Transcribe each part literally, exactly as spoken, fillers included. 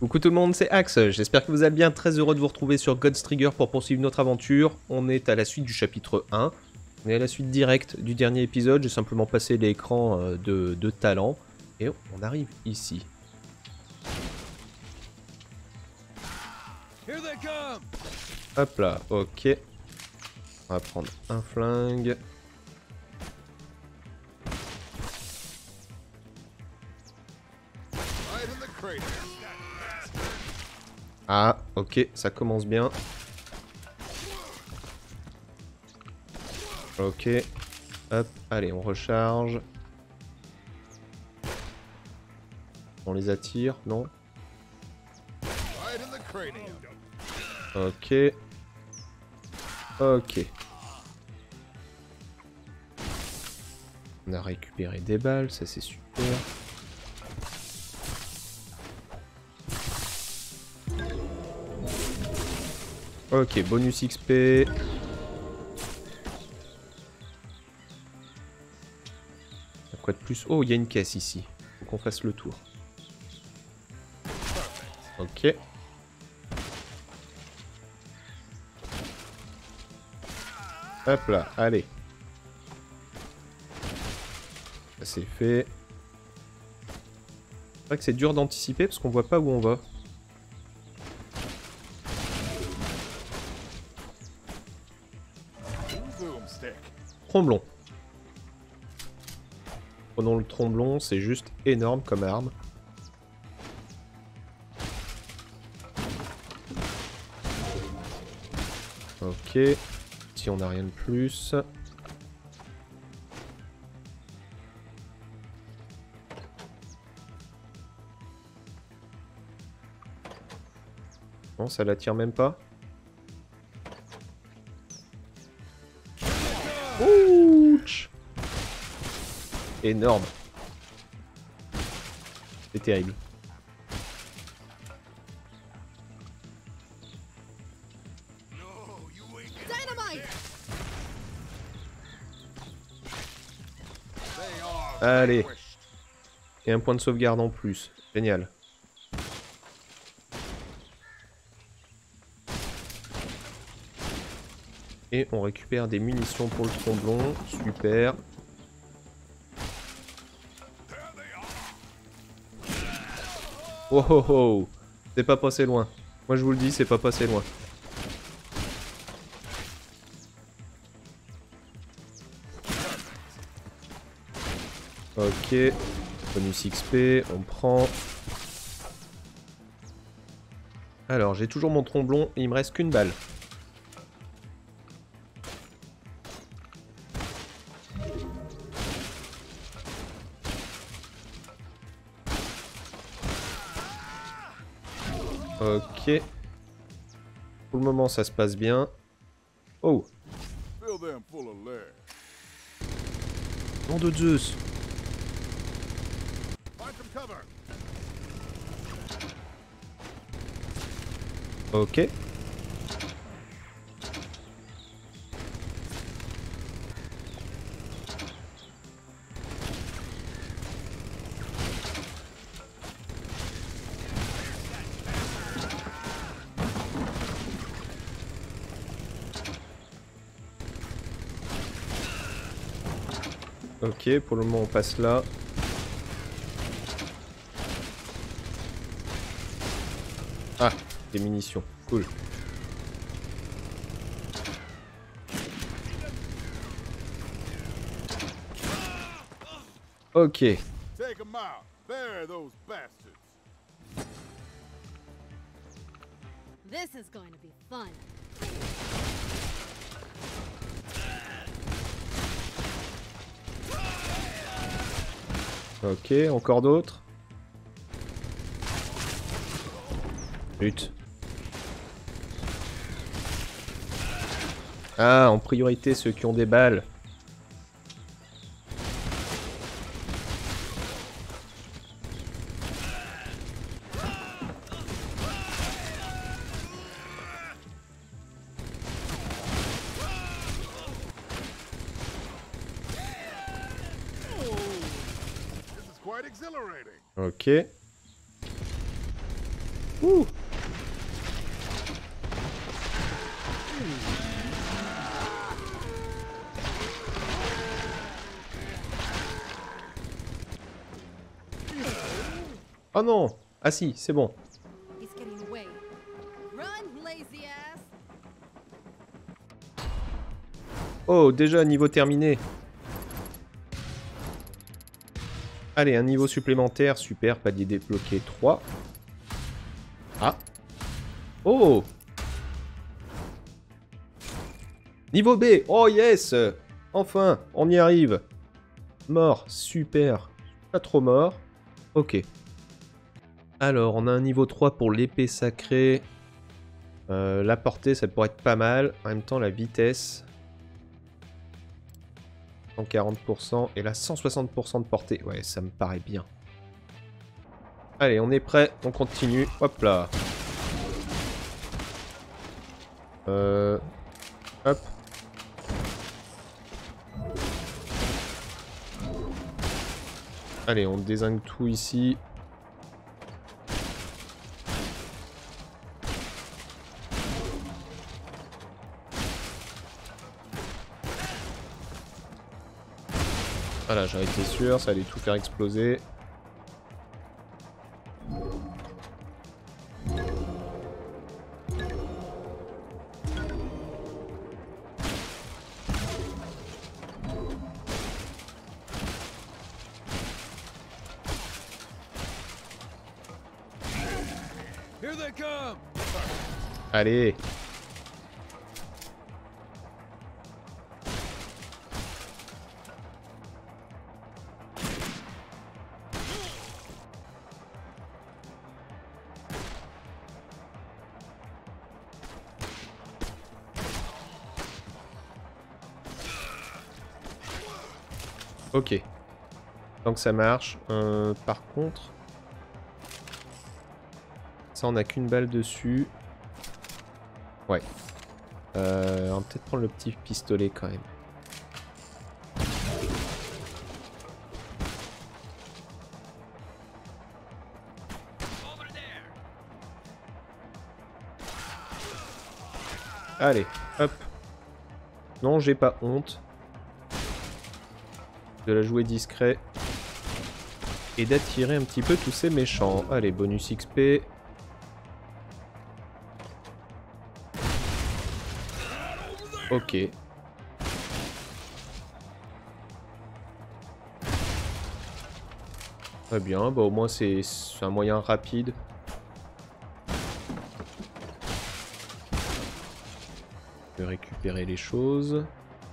Coucou tout le monde, c'est Axe, j'espère que vous allez bien, très heureux de vous retrouver sur God's Trigger pour poursuivre notre aventure. On est à la suite du chapitre un, on est à la suite directe du dernier épisode, j'ai simplement passé l'écran de, de talent, et on arrive ici. Hop là, ok. On va prendre un flingue. Ah, ok, ça commence bien. Ok. Hop, allez, on recharge. On les attire, non? Ok. Ok. On a récupéré des balles, ça c'est super. Ok, bonus X P. Quoi de plus? Oh, il y a une caisse ici. Faut qu'on fasse le tour. Ok. Hop là, allez. Ça c'est fait. C'est vrai que c'est dur d'anticiper parce qu'on voit pas où on va. Tromblon. Prenons le tromblon, c'est juste énorme comme arme. Ok. Si on n'a rien de plus. Non, ça l'attire même pas. Ouch! Énorme. C'est terrible. Allez. Et un point de sauvegarde en plus. Génial. Et on récupère des munitions pour le tromblon. Super. Oh oh oh. C'est pas passé loin. Moi je vous le dis, c'est pas passé loin. Ok. Bonus X P, on prend. Alors, j'ai toujours mon tromblon et il me reste qu'une balle. Ok. Pour le moment, ça se passe bien. Oh. Nom de Zeus. Ok. Ok, pour le moment on passe là. Ah, des munitions, cool. Ok. This is going to be fun. Ok, encore d'autres. Lutte. Ah, en priorité ceux qui ont des balles. quite exhilarating. Ok. Ouh. Oh non! Ah si, c'est bon. He's getting away. Run, lazy ass. Oh, déjà niveau terminé. Allez, un niveau supplémentaire, super, palier débloqué trois. Ah. Oh! Niveau B! Oh yes! Enfin, on y arrive. Mort, super. Pas trop mort. Ok. Alors, on a un niveau trois pour l'épée sacrée. Euh, la portée, ça pourrait être pas mal. En même temps, la vitesse. cent quarante pour cent. Et là, cent soixante pour cent de portée. Ouais, ça me paraît bien. Allez, on est prêt. On continue. Hop là. Euh... Hop. Allez, on dézingue tout ici. Voilà, j'en étais sûr, ça allait tout faire exploser. Allez. Ok. Donc ça marche. Euh, par contre... Ça, on n'a qu'une balle dessus. Ouais. Euh, on va peut-être prendre le petit pistolet quand même. Allez, hop. Non, j'ai pas honte de la jouer discret et d'attirer un petit peu tous ces méchants. Allez, bonus X P. Ok. Très bien, bah au moins c'est un moyen rapide. De récupérer les choses.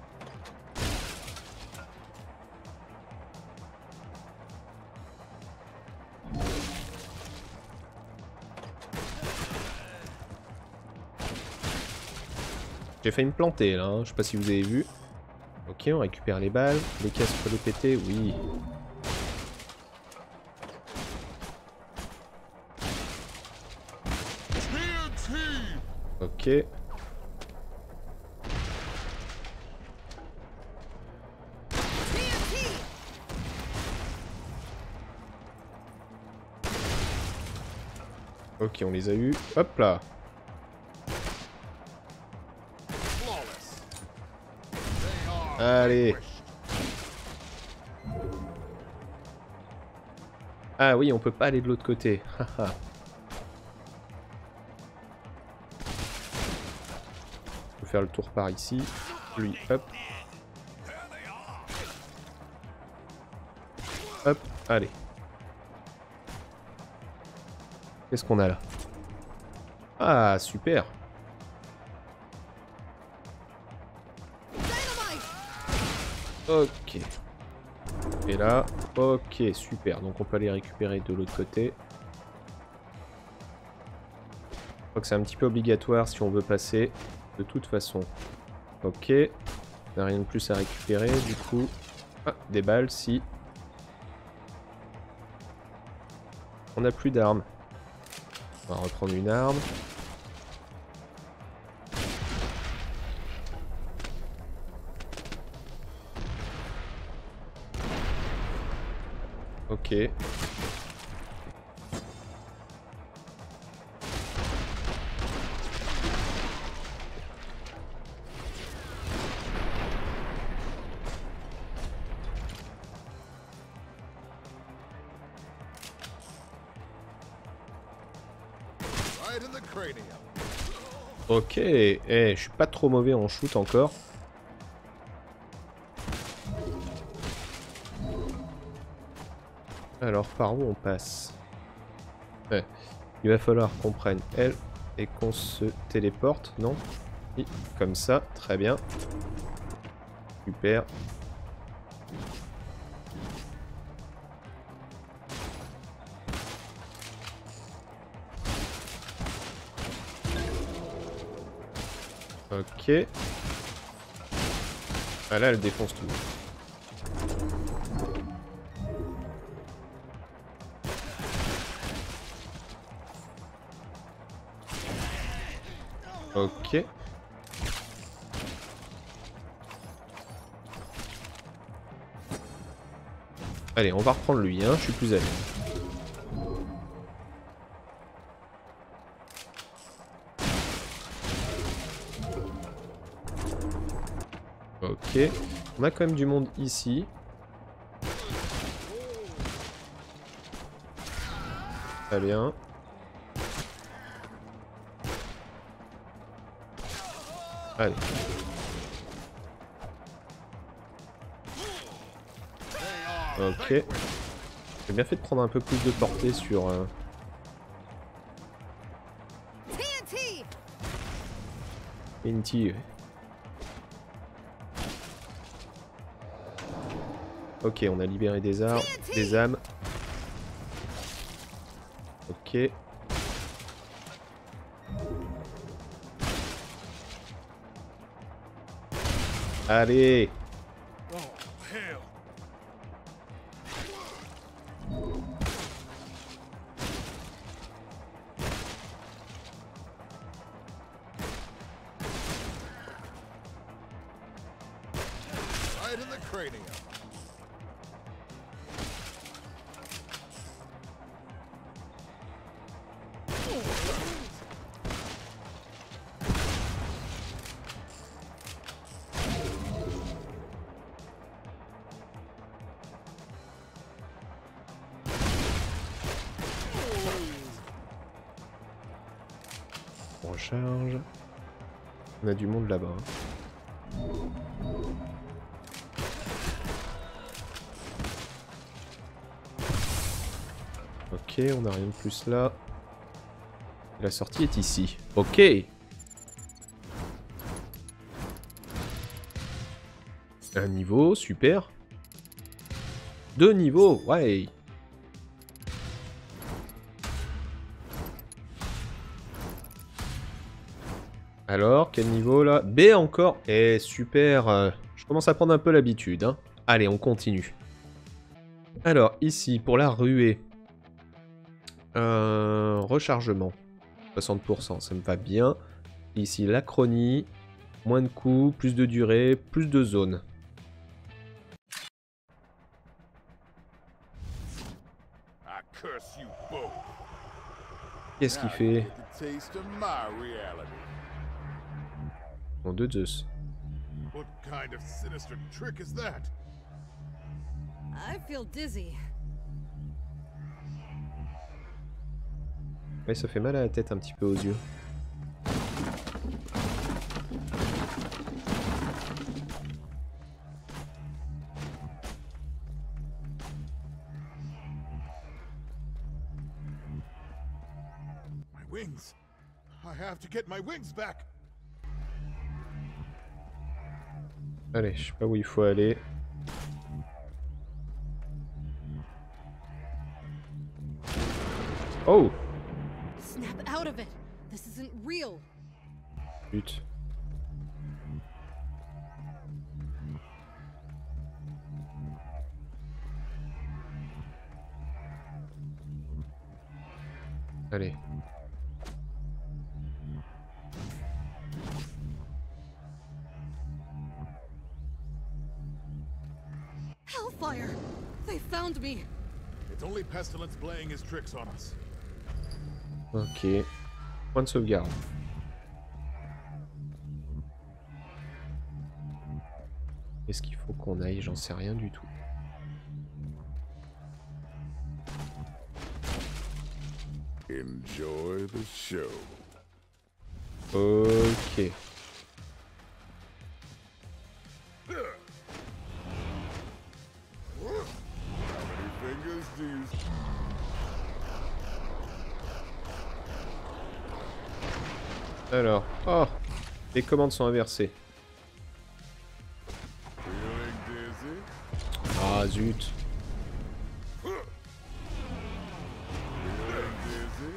J'ai failli me planter là, hein. Je sais pas si vous avez vu. Ok, on récupère les balles. Les caisses pour les péter, oui. Ok. Ok, on les a eus. Hop là. Allez. Ah oui, on peut pas aller de l'autre côté. On peut faire le tour par ici. Lui, hop. Hop, allez. Qu'est-ce qu'on a là? Ah, super. Ok. Et là, ok, super. Donc on peut aller récupérer de l'autre côté. Je crois que c'est un petit peu obligatoire si on veut passer. De toute façon. Ok. On n'a rien de plus à récupérer, du coup. Ah, des balles, si. On n'a plus d'armes. On va reprendre une arme. Ok. Right in the cranium. Ok, eh, je suis pas trop mauvais en shoot encore. Alors, par où on passe? Ouais. Il va falloir qu'on prenne elle et qu'on se téléporte, non? Oui, comme ça, très bien. Super. Ok. Ah là, elle défonce tout. Ok. Allez, on va reprendre lui, hein, je suis plus à l'aise. Ok. On a quand même du monde ici. Très bien. Allez. Ok. J'ai bien fait de prendre un peu plus de portée sur... Euh... T N T. Inti. Ok, on a libéré des armes, des âmes. Ok. Allez. Oh, hell. Right in the cranium. On recharge. On a du monde là-bas. Hein. Ok, on n'a rien de plus là. La sortie est ici. Ok. Un niveau, super. Deux niveaux, ouais. Alors, quel niveau là? B encore. Eh, super. euh, Je commence à prendre un peu l'habitude. Hein. Allez, on continue. Alors, ici, pour la ruée. Euh, rechargement. soixante pour cent, ça me va bien. Ici, l'achronie. Moins de coups, plus de durée, plus de zone. I curse you both. Qu'est-ce qu'il Now you fait? get the taste of my reality. Bon, deux Zeus. What kind of sinister trick is that? I feel dizzy. Ouais, ça fait mal à la tête un petit peu aux yeux. My wings. I have to get my wings back. Allez, je sais pas où il faut aller. Oh! Snap out of it. This isn't real. Lutte. Allez. Hellfire! They found me. It's only Pestilence playing his tricks on us. Ok. Point de sauvegarde. Est-ce qu'il faut qu'on aille? J'en sais rien du tout. Enjoy the show. Ok. Fingers do. Alors, oh, les commandes sont inversées. Feeling dizzy? Ah zut. Feeling dizzy?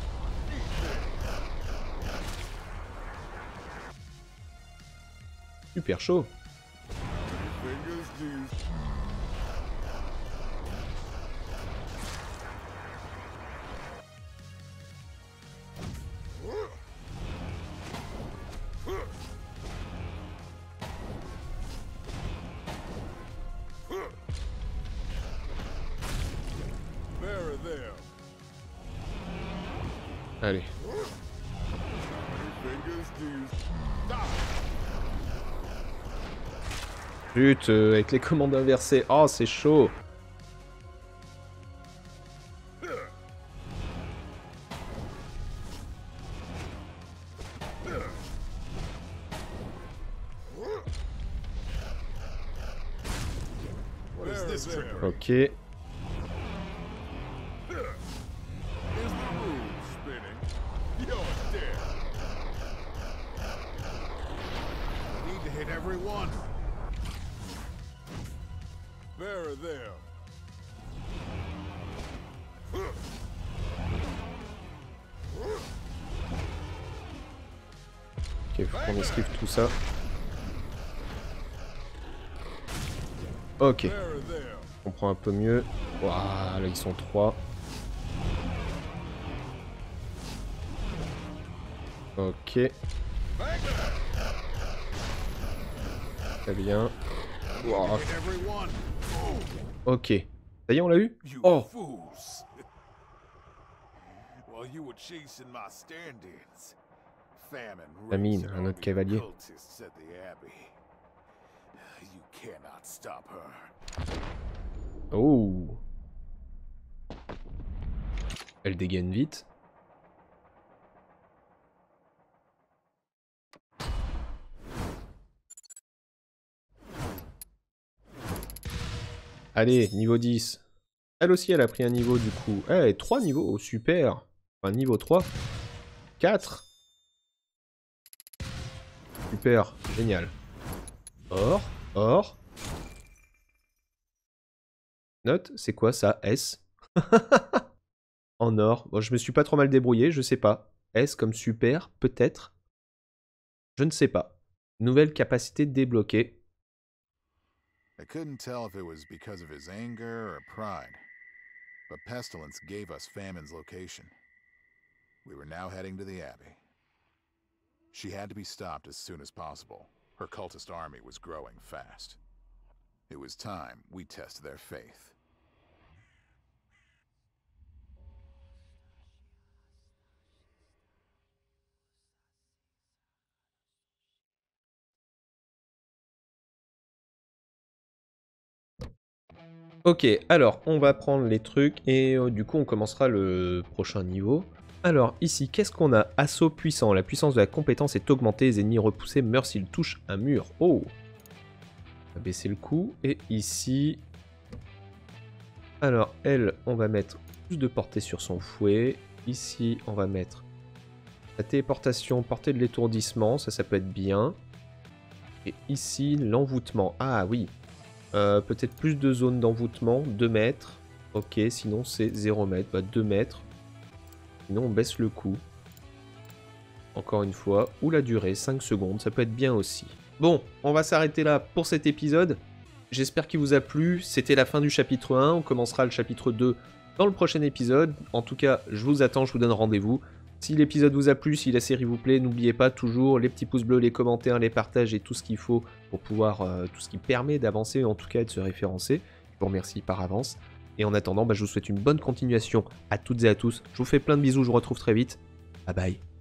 Super chaud. Fingers do. There, there. Allez. Fingers do. Stop. Zut, euh, avec les commandes inversées. Oh, c'est chaud. What is this trigger? Ok. Is the room spinning? You're dead. I need to hit every one. There, there. Ok, faut qu'on esquive tout ça. Ok, There, there. on comprend un peu mieux. Waouh, là ils sont trois. Ok. Très bien. Wow. Hit every one. Ok. Ça y est, on l'a eu? You Oh, fools. While you were chasing my stand-ins, famine Famine, raged un among autre the cavalier. occultists at the Abbey. You cannot stop her. oh. Elle dégaine vite. Allez, niveau dix. Elle aussi, elle a pris un niveau du coup. Eh, trois niveaux, oh, super. Enfin, niveau trois. quatre. Super, génial. Or, or. Note, c'est quoi ça? S. En or. Bon, je me suis pas trop mal débrouillé, je sais pas. S comme super, peut-être. Je ne sais pas. Nouvelle capacité débloquée. I couldn't tell if it was because of his anger or pride, but Pestilence gave us Famine's location. We were now heading to the Abbey. She had to be stopped as soon as possible. Her cultist army was growing fast. It was time we test their faith. Ok, alors on va prendre les trucs et euh, du coup on commencera le prochain niveau. Alors ici, qu'est-ce qu'on a? Assaut puissant. La puissance de la compétence est augmentée. Les ennemis repoussés meurent s'ils touchent un mur. Oh! On va baisser le coup. Et ici... Alors elle, on va mettre plus de portée sur son fouet. Ici, on va mettre la téléportation, portée de l'étourdissement. Ça, ça peut être bien. Et ici, l'envoûtement. Ah oui. Euh, peut-être plus de zones d'envoûtement. deux mètres. Ok, sinon c'est zéro mètre. Bah deux mètres. Sinon on baisse le coup. Encore une fois. Ou la durée, cinq secondes. Ça peut être bien aussi. Bon, on va s'arrêter là pour cet épisode. J'espère qu'il vous a plu. C'était la fin du chapitre un. On commencera le chapitre deux dans le prochain épisode. En tout cas, je vous attends, je vous donne rendez-vous. Si l'épisode vous a plu, si la série vous plaît, n'oubliez pas toujours les petits pouces bleus, les commentaires, les partages et tout ce qu'il faut pour pouvoir, euh, tout ce qui permet d'avancer, en tout cas de se référencer. Je vous remercie par avance. Et en attendant, bah, je vous souhaite une bonne continuation à toutes et à tous. Je vous fais plein de bisous, je vous retrouve très vite. Bye bye.